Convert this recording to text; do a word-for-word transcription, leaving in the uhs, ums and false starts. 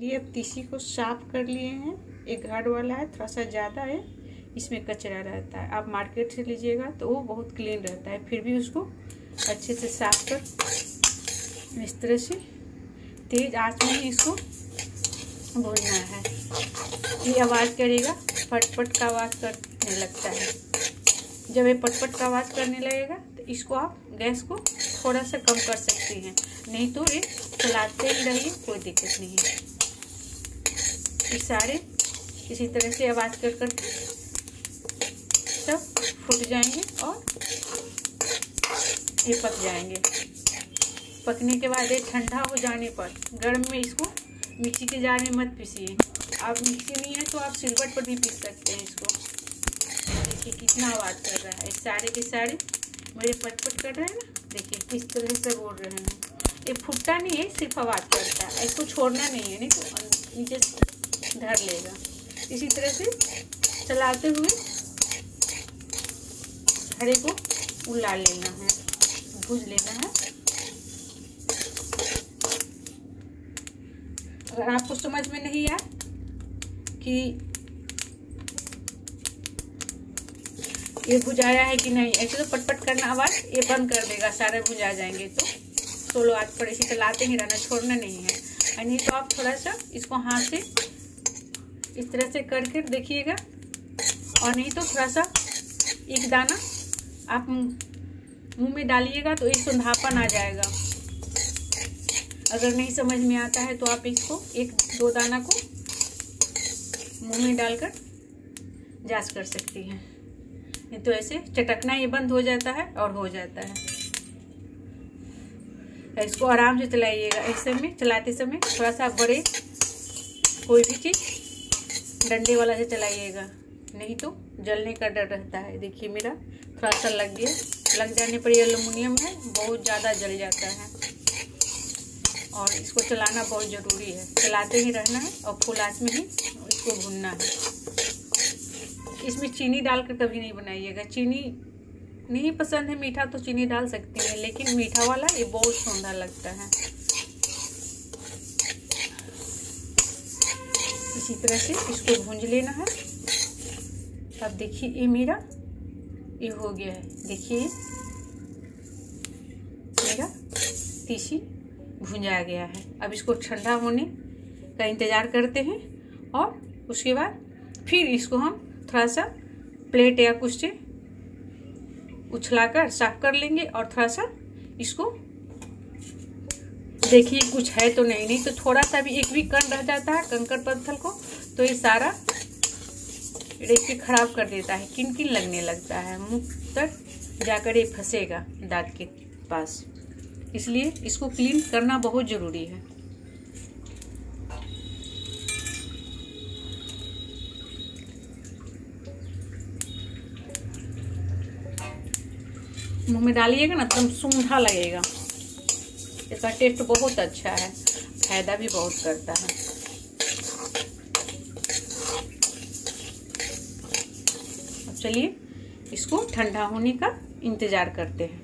ये अब तीसी को साफ कर लिए हैं। एक गाढ़ वाला है, थोड़ा सा ज़्यादा है, इसमें कचरा रहता है। आप मार्केट से लीजिएगा तो वो बहुत क्लीन रहता है, फिर भी उसको अच्छे से साफ कर इस तरह से तेज आंच में इसको भूनना है। ये आवाज़ करेगा, पटपट का आवाज़ करने लगता है। जब ये पटपट का आवाज़ करने लगेगा तो इसको आप गैस को थोड़ा सा कम कर सकती हैं, नहीं तो ये चलाते ही रहिए, कोई दिक्कत नहीं है। ये सारे इसी तरह से आवाज़ कर कर सब फूट जाएंगे और ये पक जाएंगे। पकने के बाद ये ठंडा हो जाने पर गर्म में इसको मिक्सी के जार में मत पीसिए। आप मिक्सी नहीं है तो आप सिलबट पर भी पीस सकते हैं इसको। देखिए कितना आवाज़ कर रहा है, सारे के सारे मेरे पटपट कर रहे हैं ना, देखिए किस तरह से बोल रहे हैं। ये फूटता नहीं है, सिर्फ आवाज़ करता है। इसको छोड़ना नहीं है, नहीं तो नीचे धर लेगा। इसी तरह से चलाते हुए हरे को उलाल लेना है, भूज लेना है। अगर आपको समझ में नहीं आए कि ये भुजाया है कि नहीं, ऐसे तो पटपट करना आवाज़ ये बंद कर देगा, सारे भुजा जाएंगे। तो सोलो आँच पर इसे चलाते ही रहना, छोड़ना नहीं है। और नहीं तो आप थोड़ा सा इसको हाथ से इस तरह से करके देखिएगा, और नहीं तो थोड़ा सा एक दाना आप मुंह में डालिएगा तो एक सुंधापन आ जाएगा। अगर नहीं समझ में आता है तो आप इसको एक दो दाना को मुंह में डालकर जांच कर सकती हैं। नहीं तो ऐसे चटकना ये बंद हो जाता है और हो जाता है। इसको आराम से चलाइएगा। ऐसे में चलाते समय थोड़ा सा बड़े कोई भी चीज़ डंडे वाला से चलाइएगा, नहीं तो जलने का डर रहता है। देखिए मेरा थोड़ा सा लग गया, लग जाने पर ये एल्युमिनियम है, बहुत ज़्यादा जल जाता है और इसको चलाना बहुत ज़रूरी है। चलाते ही रहना है और फुल आंच में ही इसको भूनना है। इसमें चीनी डालकर कभी नहीं बनाइएगा। चीनी नहीं पसंद है मीठा तो चीनी डाल सकती है, लेकिन मीठा वाला ये बहुत सुंदर लगता है। इसी तरह से इसको भूंज लेना है। अब देखिए ये मेरा ये हो गया है। देखिए मेरा तीसी भुंजा गया है। अब इसको ठंडा होने का इंतज़ार करते हैं और उसके बाद फिर इसको हम थोड़ा सा प्लेट या कुछ से उछलाकर साफ कर लेंगे और थोड़ा सा इसको देखिए कुछ है तो नहीं, नहीं तो थोड़ा सा भी एक भी कण रह जाता है कंकड़ पत्थर को तो ये सारा रेसिपी खराब कर देता है, किन किन लगने लगता है, मुंह तक जाकर ये फंसेगा दांत के पास। इसलिए इसको क्लीन करना बहुत ज़रूरी है। मुंह में डालिएगा ना एकदम सूंधा लगेगा। इसका टेस्ट बहुत अच्छा है, फायदा भी बहुत करता है। अब चलिए इसको ठंडा होने का इंतज़ार करते हैं।